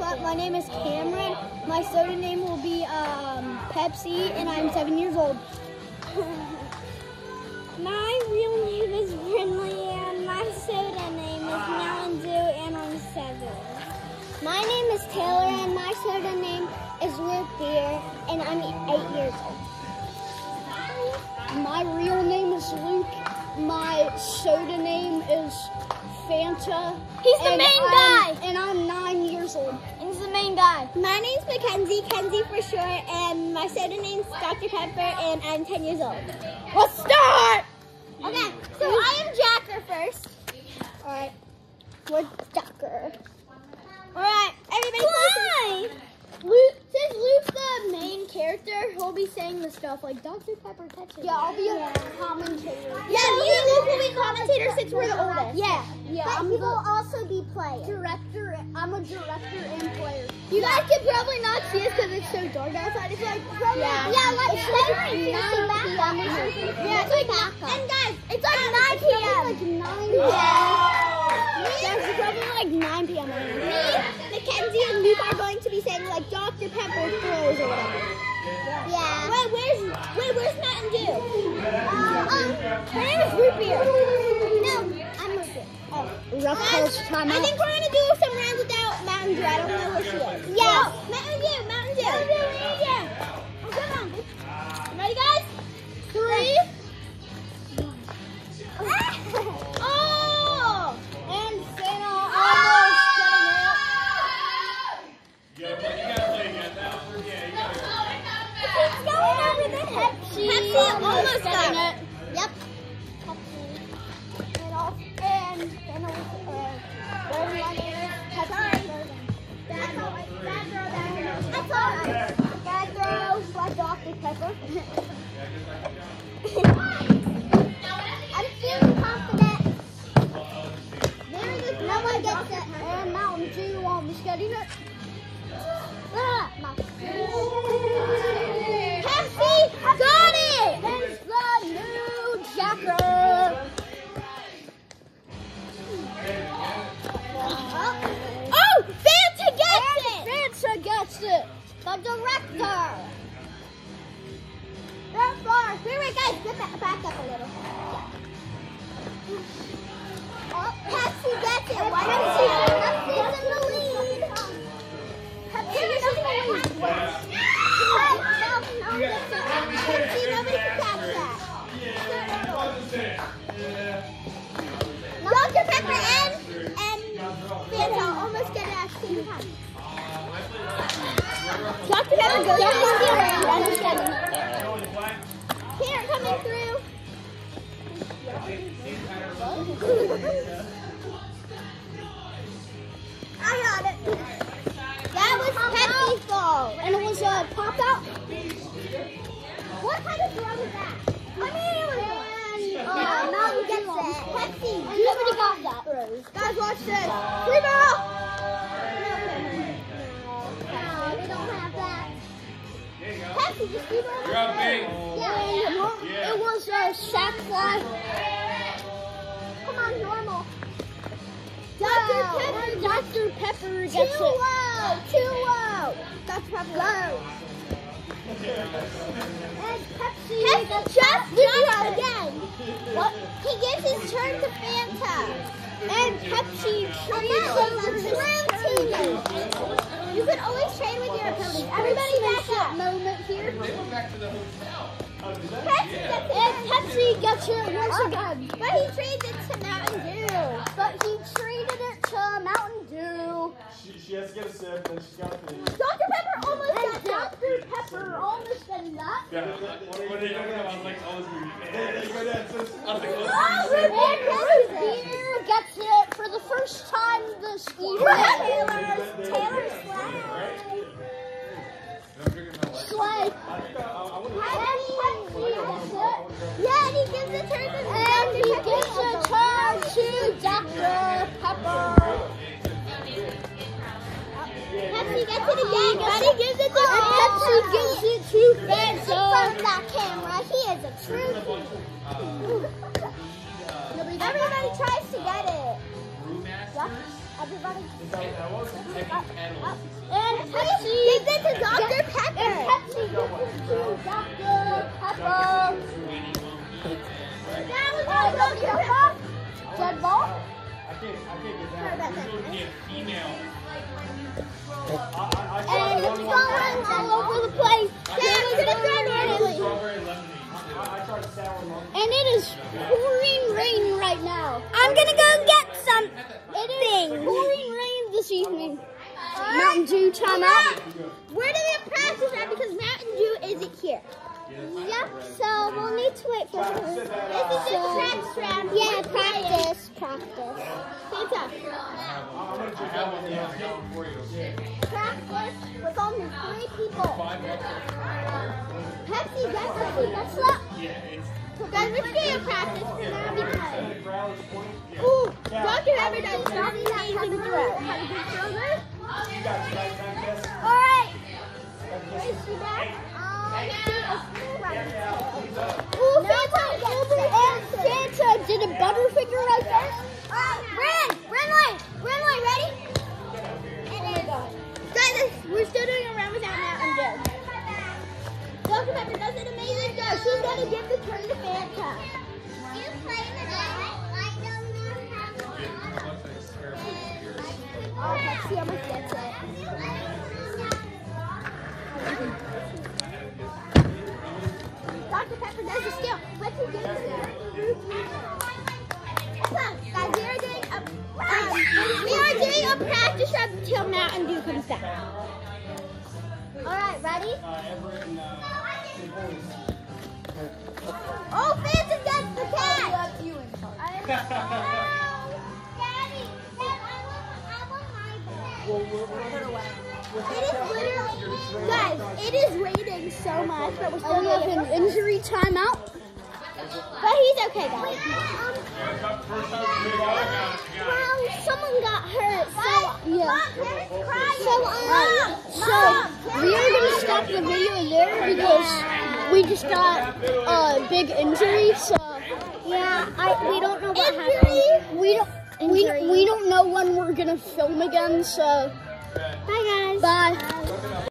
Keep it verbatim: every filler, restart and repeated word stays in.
up? My name is Cameron. My soda name will be um, Pepsi, and I'm seven years old. My real name is Brinley, and my soda name is Mountain Dew, and I'm seven. My name is Taylor, and my soda name is Root Beer, and I'm eight years old. My real name is Luke. My soda name is Fanta. He's the and main I'm, guy. And I'm nine years old. He's the main guy. My name's Mackenzie, Kenzie for short, and my soda name's Doctor Pepper, and I'm ten years old. Let's start! Okay, so I am Jacker first. Alright, we're Jacker. Alright, everybody Why? Luke, since Luke's the main character, he'll be saying the stuff like Doctor Pepper catches. Yeah, I'll be a Yeah. commentator. Yeah, me and Luke will be commentators since we're the oldest. Yeah, yeah. But I'm he the will also be playing. director. I'm a director and player. You guys can probably not see us because it's so dark outside. It's like probably Yeah. yeah, like It's like like nine nine p.m. p.m. or something. Yeah, it's like Backup. and guys, it's like Um, nine it's p.m. probably like nine Yeah. Guys, it's probably like nine p.m. Me, Mackenzie, and Luke are going to be saying like Doctor Pepper throws or whatever. Yeah. Wait, where's wait, where's Mountain Dew? Um, um, her name is Root Beer. No, I'm Root Beer. Oh, rough Guys, coach time I out. think we're gonna do some rounds without Mountain Dew. I don't know where she is. Yes. Oh, Mountain Dew, Mountain Dew. Mountain Dew, Mountain Dew. Oh, come on. Ready, guys? Three. Oh! And Santa almost getting it. Yeah, but you gotta play again. That was for yeah, you gotta It's going over the Pepsi. Pepsi almost got it. Yep. And off and and uh, where my name is Pepsi. That's all right. Bad throw down. That's all right. Bad throw by Doctor Pepper. I'm feeling confident. There it is. No one gets it. And Mountain Dew almost getting it. Ah, my- Pepsi got it. There's the new Jacker. Oh, Fanta gets it. Fanta gets it. The director. That far. Wait, wait, guys, get that back up a little. Oh, Pepsi gets it. Why don't she? Pepsi's in the lead. Pepsi is in the lead. Pepsi, nobody can catch that. Doctor Pepper and and Fanta almost get it at the same time. Doctor Pepper goes down here. Understand? Here, coming through. I got it. That was Pepsi's fault. And it was uh, popped out. What kind of throw was that? I mean, it was. And, uh, Mountain gets it. Pepsi, nobody got that. Guys, watch this. Free ball. No, they don't have that. Pepsi, just free ball. You're up, big. Yeah. Yeah. It was a sack fly. Come on, normal. Doctor Pepper. Doctor Pepper gets it. Too low. Too low. Doctor Pepper. Go. And Pepsi. Pepsi just did it again. What? He gives his turn to Fanta. And Pepsi And trades that over was his a true team. You can always trade with your opponent. Everybody back up. Moment here. They went back to the hotel. Pepsi gets it. And Pepsi gets it once again. But he trades it to Mountain Dew. But he traded it to Mountain Dew. She, she has to get a sip, then she's got to finish. Doctor Pepper almost got Doctor Pepper almost got that. Yeah, what, what are you talking about? I was like, oh, it's movie. I was like, oh, Oh, and Pepsi Beer gets it for the first time this year. Taylor's Taylor's Slay. Yeah, and he gives the turn to And he gives a turn to Doctor Pepper. Pepsi gets it again. And he gives it to and Pepsi gives it to From Fanta. that camera, he is a true team. Everybody tries to get it. Brewmaster? Everybody. Pedals. And Pepsi. Give this to Doctor Pepper. And Pepsi. Give this to Doctor Pepper. That was Doctor Pepper. Red ball. I can't, I can't get that. Usually we get female. And it's falling all over the place. Down to the ground randomly. Strawberry lemonade. I tried sour lemon. And it is pouring rain right now. I'm gonna go get some. It is pouring rain this evening. Mountain Dew timeout. Where do we practice at? Because Mountain Dew isn't here. Yep, so we'll need to wait for her. This is just practice round. Yeah, practice, practice. Thanks, I have one yeah, for you. practice with only three people. Five extra. Pepsi, that's Pepsi, that's up. Yeah, it's. So guys, we're doing a practice now because. Growler's point. Yeah. Ooh, Doctor Pepper does not amazing throw. Have a good throw there. All right. Is she back? Ooh, Santa, and Santa did a butterfinger right there. Ren, Renway, Renway, ready? Oh my God. Guys, we're still doing a round without Mountain Dew. Doctor Pepper does an amazing job. She's gonna give the turn to Fanta. Oh, Pepsi almost gets it. Doctor Pepper does the steal. Pepsi gets it. Guys, we are doing a um, we are doing a practice run until Mountain Dew comes back. All right, ready? Oh, Fanta gets the catch. Daddy, Dad, I want my ball. It is literally, guys, it is raining so much, but we're still having an injury timeout. But he's okay, guys. Well, someone got hurt, so yeah. So, um, so we are gonna stop the video there because we just got a big injury. So yeah, I we don't know what happened. We don't we we don't know when we're gonna film again. So bye, guys. Bye.